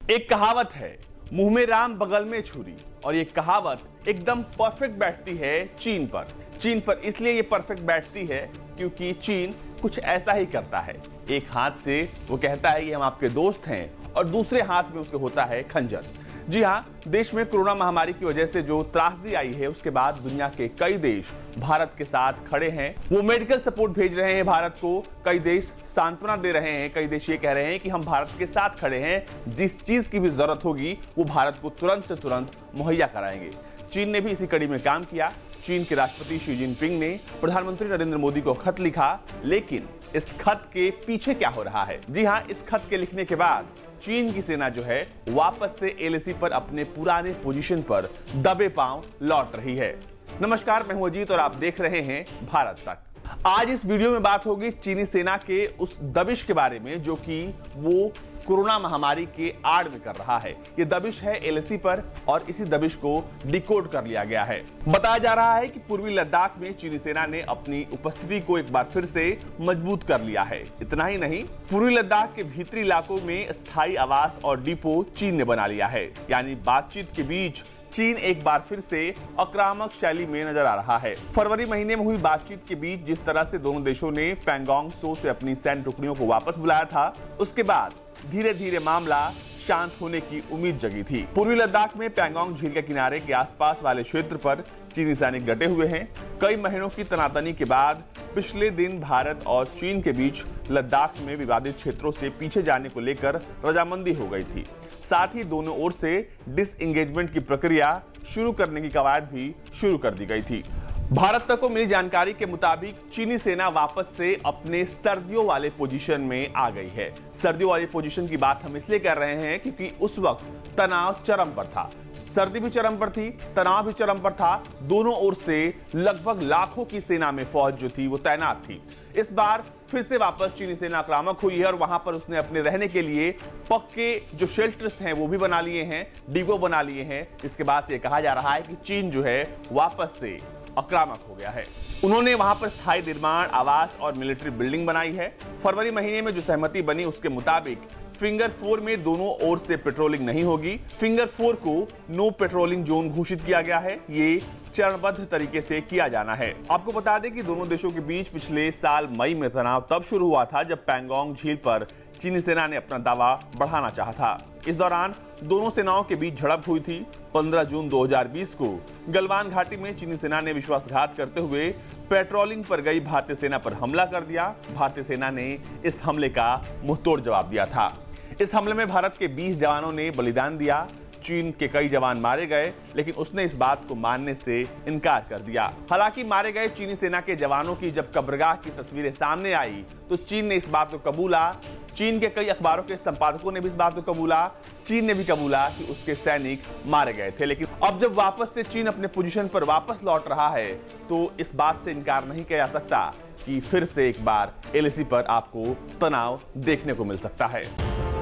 एक कहावत है, मुंह में राम बगल में छुरी, और ये कहावत एकदम परफेक्ट बैठती है चीन पर। चीन पर इसलिए ये परफेक्ट बैठती है क्योंकि चीन कुछ ऐसा ही करता है। एक हाथ से वो कहता है कि हम आपके दोस्त हैं और दूसरे हाथ में उसके होता है खंजर। जी हाँ, देश में कोरोना महामारी की वजह से जो त्रासदी आई है उसके बाद दुनिया के कई देश भारत के साथ खड़े हैं। वो मेडिकल सपोर्ट भेज रहे हैं भारत को, कई देश सांत्वना दे रहे हैं, कई देश ये कह रहे हैं कि हम भारत के साथ खड़े हैं, जिस चीज की भी जरूरत होगी वो भारत को तुरंत से तुरंत मुहैया कराएंगे। चीन ने भी इसी कड़ी में काम किया। चीन के राष्ट्रपति शी जिनपिंग ने प्रधानमंत्री नरेंद्र मोदी को खत लिखा, लेकिन इस खत के पीछे क्या हो रहा है? जी हाँ, इस खत के लिखने के बाद चीन की सेना जो है वापस से एलएसी पर अपने पुराने पोजीशन पर दबे पांव लौट रही है। नमस्कार, मैं हूं अजीत और आप देख रहे हैं भारत तक। आज इस वीडियो में बात होगी चीनी सेना के उस दबिश के बारे में जो कि वो कोरोना महामारी के आड़ में कर रहा है। ये दबिश है एलएसी पर और इसी दबिश को डिकोड कर लिया गया है। बताया जा रहा है कि पूर्वी लद्दाख में चीनी सेना ने अपनी उपस्थिति को एक बार फिर से मजबूत कर लिया है। इतना ही नहीं, पूर्वी लद्दाख के भीतरी इलाकों में स्थायी आवास और डिपो चीन ने बना लिया है। यानी बातचीत के बीच चीन एक बार फिर से आक्रामक शैली में नजर आ रहा है। फरवरी महीने में हुई बातचीत के बीच जिस तरह से दोनों देशों ने पैंगोंग त्सो से अपनी सैन्य टुकड़ियों को वापस बुलाया था, उसके बाद धीरे धीरे मामला शांत होने की उम्मीद जगी थी। पूर्वी लद्दाख में पैंगोंग झील के किनारे के आसपास वाले क्षेत्र पर चीनी सैनिक डटे हुए हैं। कई महीनों की तनातनी के बाद पिछले दिन भारत और चीन के बीच लद्दाख में विवादित क्षेत्रों से पीछे जाने को लेकर रजामंदी हो गई थी। साथ ही दोनों ओर से डिसएंगेजमेंट की प्रक्रिया शुरू करने की कवायद भी शुरू कर दी गई थी। भारत तक को मिली जानकारी के मुताबिक चीनी सेना वापस से अपने सर्दियों वाले पोजीशन में आ गई है। सर्दियों वाली पोजीशन की बात हम इसलिए कर रहे हैं क्योंकि उस वक्त तनाव चरम पर था। सर्दी भी चरम पर थी, तनाव भी चरम पर था। दोनों ओर से लगभग लाखों की सेना में फौज जो थी वो तैनात थी। इस बार फिर से वापस चीनी सेना आक्रामक हुई है और वहां पर उसने अपने रहने के लिए पक्के जो शेल्टर्स हैं वो भी बना लिए हैं, डिपो बना लिए हैं। इसके बाद से कहा जा रहा है कि चीन जो है वापस से आक्रामक हो गया है। उन्होंने वहां पर स्थायी निर्माण, आवास और मिलिट्री बिल्डिंग बनाई है। फरवरी महीने में जो सहमति बनी उसके मुताबिक फिंगर 4 में दोनों ओर से पेट्रोलिंग नहीं होगी। फिंगर 4 को नो पेट्रोलिंग जोन घोषित किया गया है। ये चरणबद्ध तरीके से किया जाना है। आपको बता दें कि दोनों देशों के बीच पिछले साल मई में तनाव तब शुरू हुआ था जब पैंगोंग झील पर चीनी सेना ने अपना दावा बढ़ाना चाहा था। इस दौरान दोनों सेनाओं के बीच झड़प हुई थी। 15 जून 2020 को गलवान घाटी में चीनी सेना ने विश्वासघात करते हुए पेट्रोलिंग पर गई भारतीय सेना पर हमला कर दिया। भारतीय सेना ने इस हमले का मुंहतोड़ जवाब दिया था। इस हमले में भारत के 20 जवानों ने बलिदान दिया। चीन के कई जवान मारे गए, लेकिन उसने इस बात को मानने से इनकार कर दिया। हालांकि मारे गए चीनी सेना के जवानों की जब कब्रगाह की तस्वीरें सामने आई तो चीन ने इस बात को कबूला। चीन के कई अखबारों के संपादकों ने भी इस बात को कबूला। चीन ने भी कबूला कि उसके सैनिक मारे गए थे। लेकिन अब जब वापस से चीन अपने पोजीशन पर वापस लौट रहा है तो इस बात से इनकार नहीं किया जा सकता कि फिर से एक बार एलएसी पर आपको तनाव देखने को मिल सकता है।